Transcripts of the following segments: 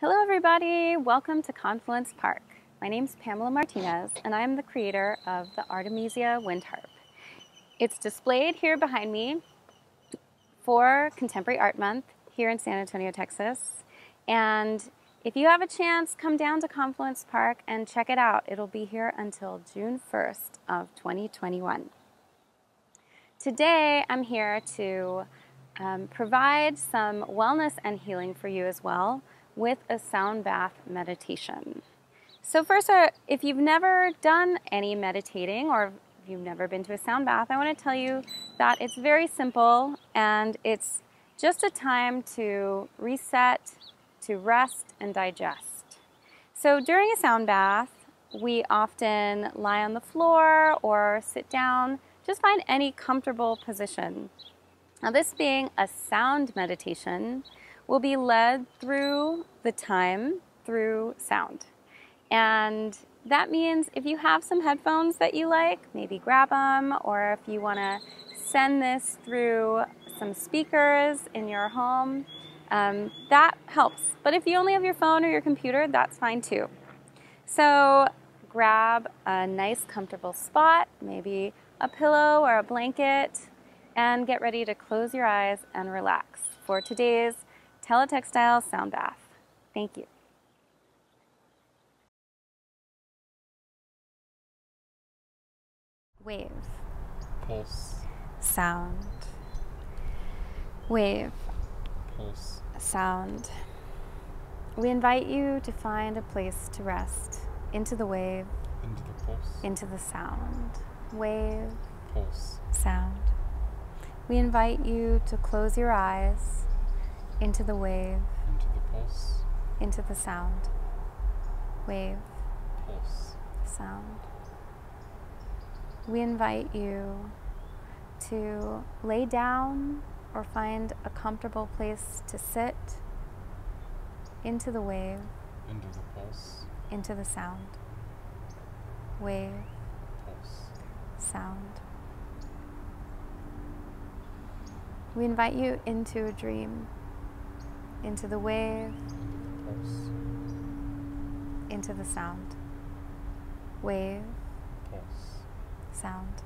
Hello everybody, welcome to Confluence Park. My name is Pamela Martinez and I am the creator of the Artemisia wind harp. It's displayed here behind me for Contemporary Art Month here in San Antonio, Texas. And if you have a chance, come down to Confluence Park and check it out. It'll be here until June 1st of 2021. Today I'm here to provide some wellness and healing for you as well with a sound bath meditation. So first, if you've never done any meditating or if you've never been to a sound bath, I want to tell you that it's very simple and it's just a time to reset, to rest and digest. So during a sound bath, we often lie on the floor or sit down. Just find any comfortable position. Now, this being a sound meditation, will be led through the time through sound. And that means if you have some headphones that you like, maybe grab them, or if you want to send this through some speakers in your home, that helps. But if you only have your phone or your computer, that's fine too. So grab a nice comfortable spot, maybe a pillow or a blanket, and get ready to close your eyes and relax for today's teletextile sound bath. Thank you. Wave. Pulse. Sound. Wave. Pulse. Sound. We invite you to find a place to rest into the wave, Into the pulse. into the sound. Wave. Pulse. Sound. We invite you to close your eyes into the wave, Into the pulse. into the sound. Wave. Pulse. Sound. We invite you to lay down or find a comfortable place to sit into the wave, Into the pulse. into the sound. Wave, Pulse. sound. We invite you into a dream, into the wave, Pulse. into the sound. Wave, Pulse. sound.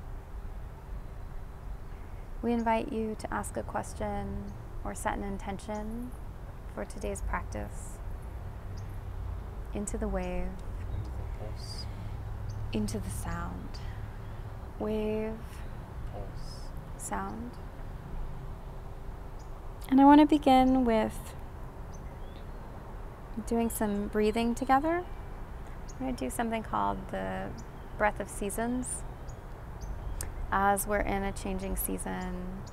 We invite you to ask a question or set an intention for today's practice. Into the wave, Into the pulse. into the sound. Wave, Pulse. sound. And I want to begin with doing some breathing together. We're going to do something called the breath of seasons. As we're in a changing season,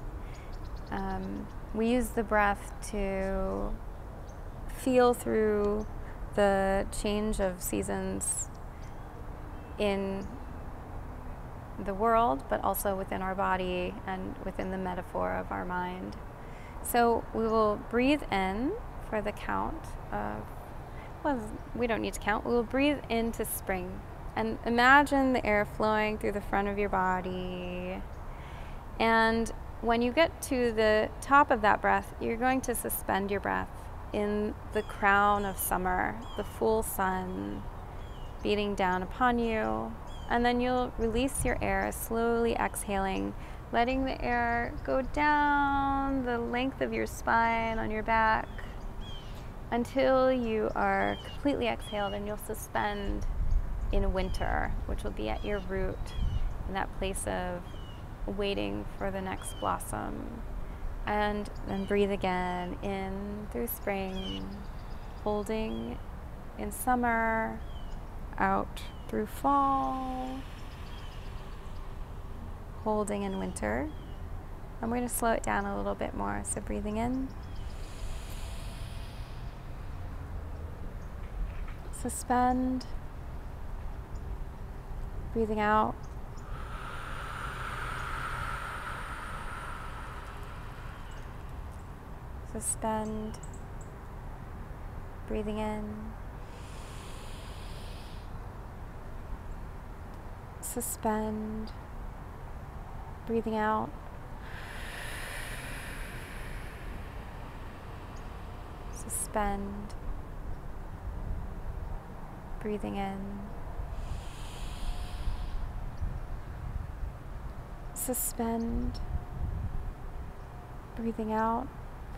we use the breath to feel through the change of seasons in the world, but also within our body and within the metaphor of our mind. So we will breathe in for the count of, well, we don't need to count. We will breathe into spring. And imagine the air flowing through the front of your body. And when you get to the top of that breath, you're going to suspend your breath in the crown of summer, the full sun beating down upon you. And then you'll release your air, slowly exhaling, letting the air go down the length of your spine on your back until you are completely exhaled, and you'll suspend in winter, which will be at your root, in that place of waiting for the next blossom. And then breathe again in through spring, holding in summer, out through fall, holding in winter. And we're going to slow it down a little bit more. So breathing in, suspend, breathing out, suspend, breathing in, suspend, breathing out, suspend, breathing in. Suspend. Breathing out.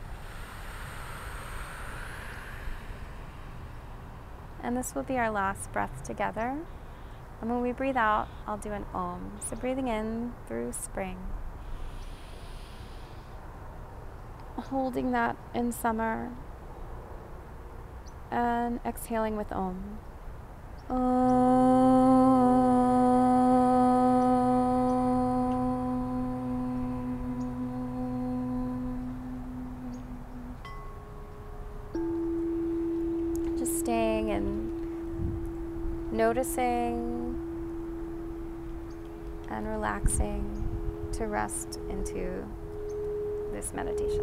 And this will be our last breath together. And when we breathe out, I'll do an Om. So breathing in through spring. Holding that in summer. And exhaling with Om. Just staying and noticing and relaxing to rest into this meditation.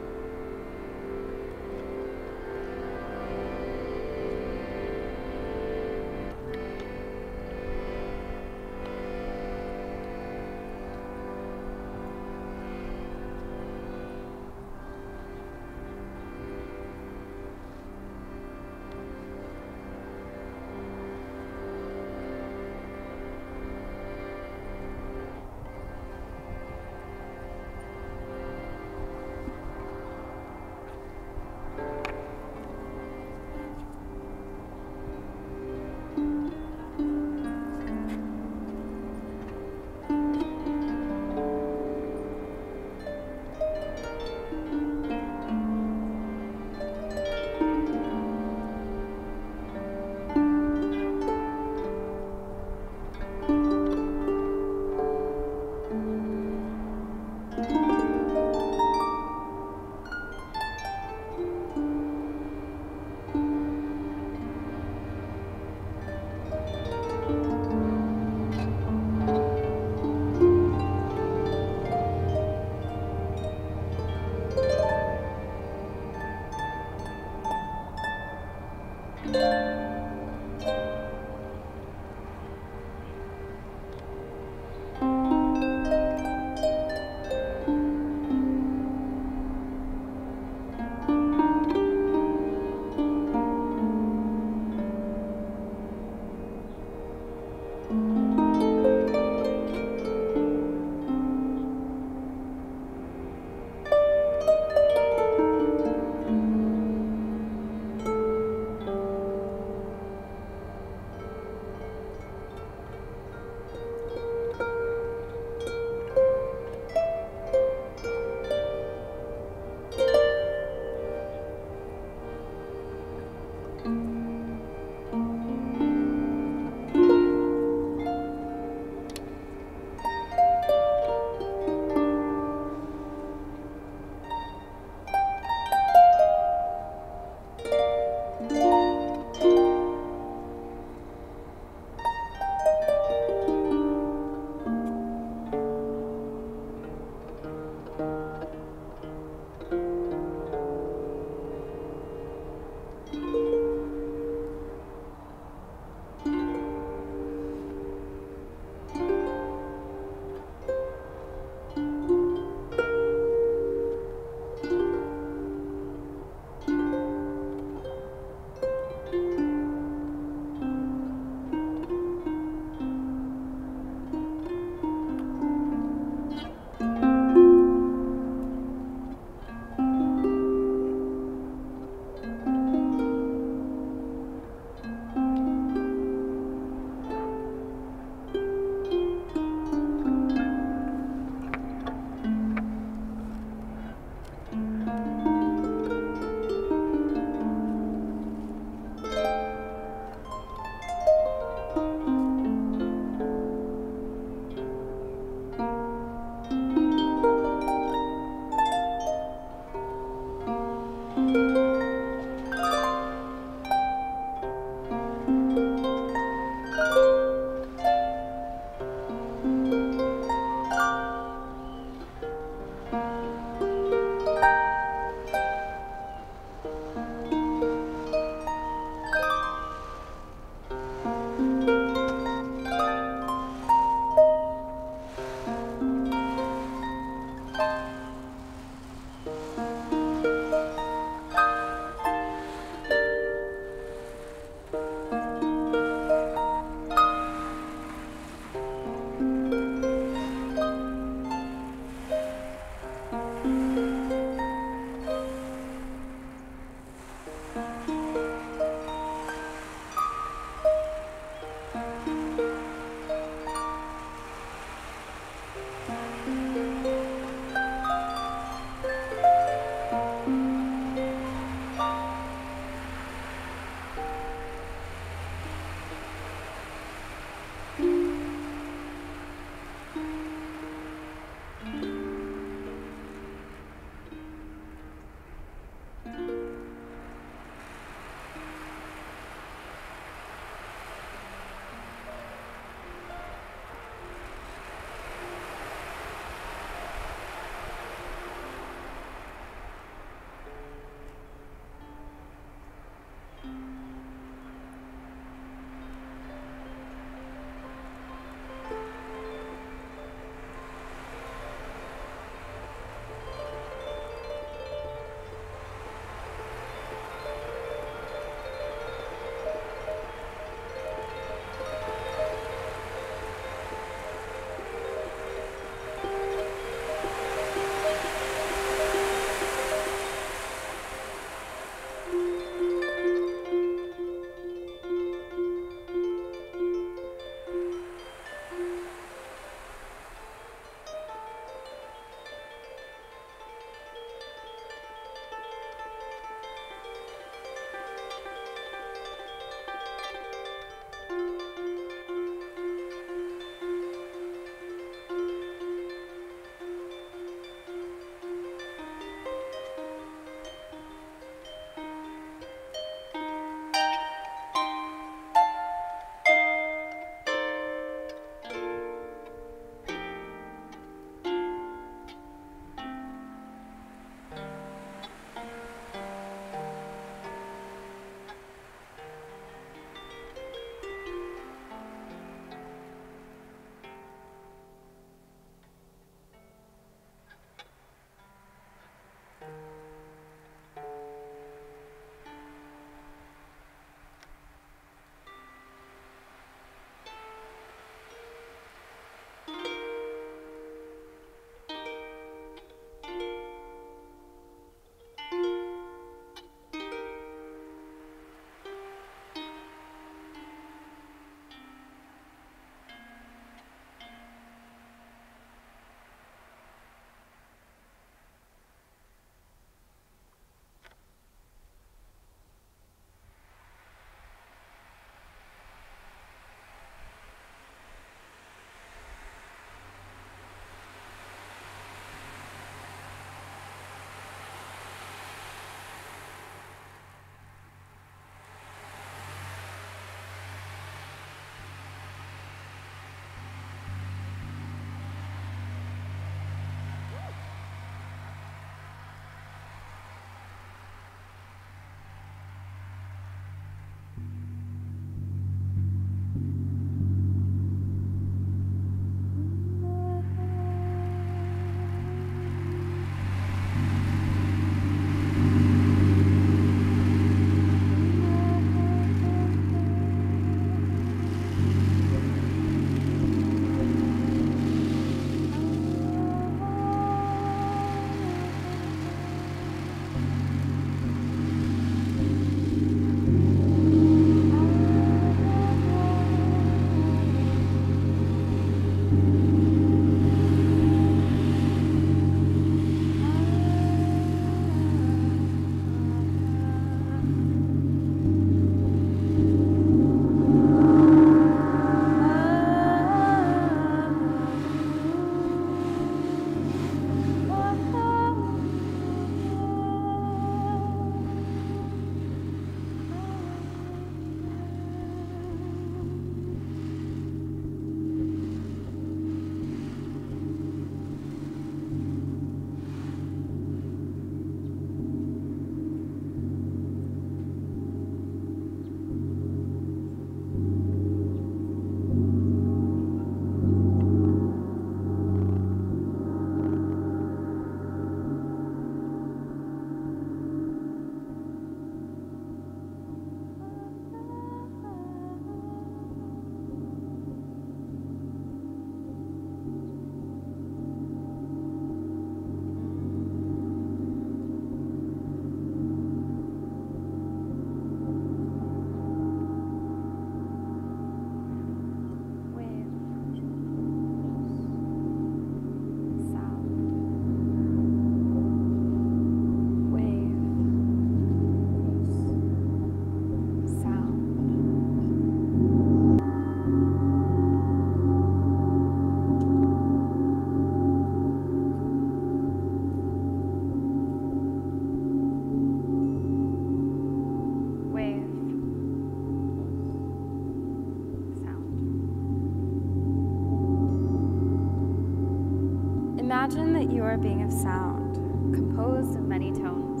Imagine that you are a being of sound, composed of many tones.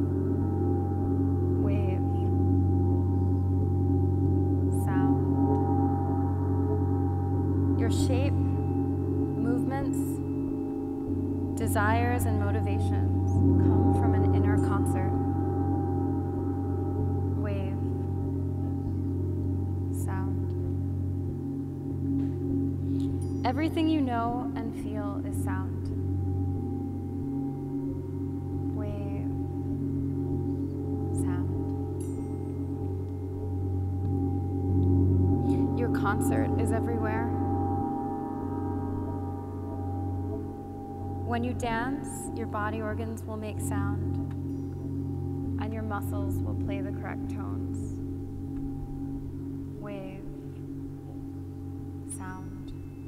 Wave, sound. Your shape, movements, desires, and motivations come from an inner concert. Wave, sound. Everything you know and feel is sound. Wave, sound. Your concert is everywhere. When you dance, your body organs will make sound, and your muscles will play the correct tones. Wave, sound.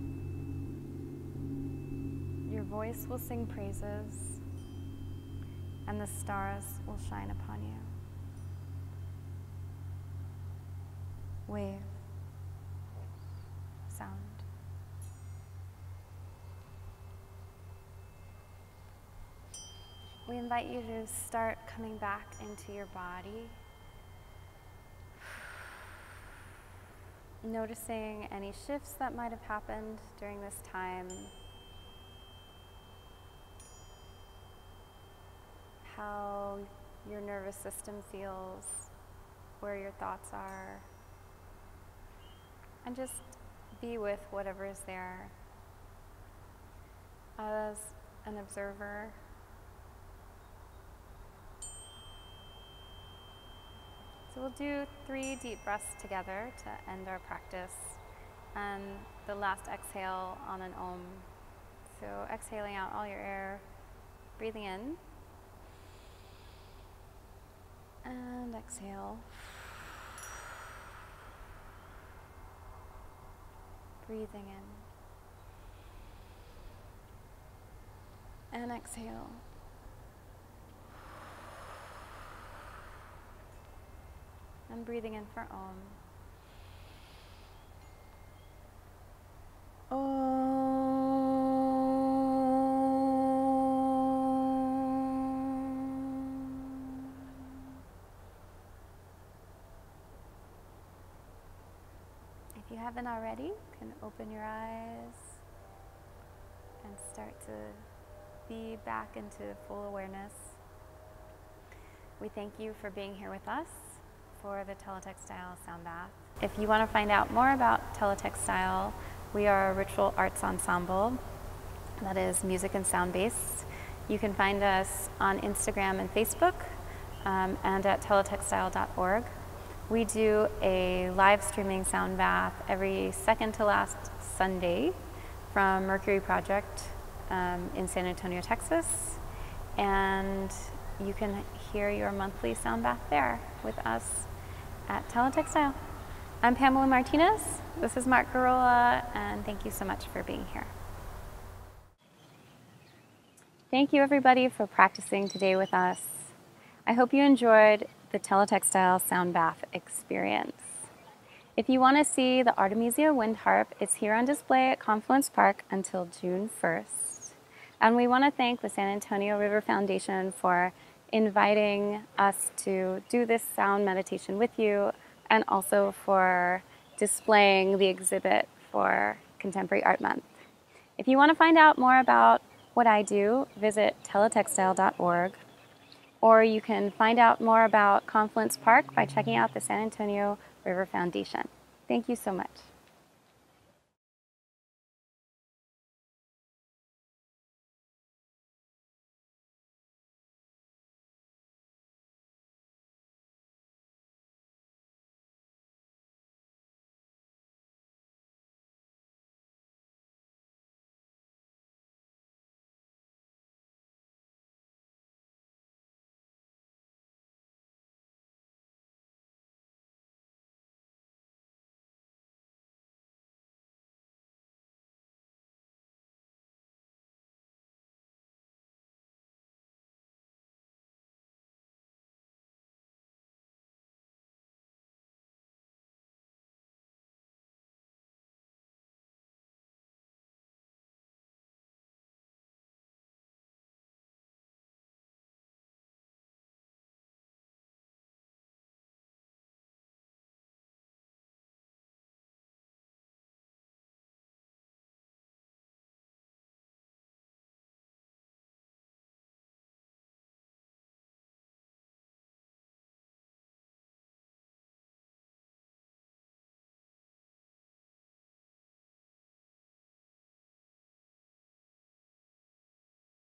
Your voice will sing praises, and the stars will shine upon you. Wave, sound. We invite you to start coming back into your body, noticing any shifts that might have happened during this time, how your nervous system feels, where your thoughts are, and just be with whatever is there as an observer. So we'll do 3 deep breaths together to end our practice, and the last exhale on an Om. So exhaling out all your air, breathing in, and exhale. Breathing in, and exhale. And breathing in for Om. If you haven't already, you can open your eyes and start to be back into full awareness. We thank you for being here with us for the Teletextile Sound Bath. If you want to find out more about Teletextile, we are a ritual arts ensemble that is music and sound based. You can find us on Instagram and Facebook and at teletextile.org. We do a live streaming sound bath every second to last Sunday from Mercury Project in San Antonio, Texas. And you can hear your monthly sound bath there with us at Teletextile. I'm Pamela Martinez. This is Mark Garola, and thank you so much for being here. Thank you everybody for practicing today with us. I hope you enjoyed the Teletextile Sound Bath experience. If you want to see the Artemisia wind harp, it's here on display at Confluence Park until June 1st. And we want to thank the San Antonio River Foundation for inviting us to do this sound meditation with you, and also for displaying the exhibit for Contemporary Art Month. If you want to find out more about what I do, visit teletextile.org, or you can find out more about Confluence Park by checking out the San Antonio River Foundation. Thank you so much.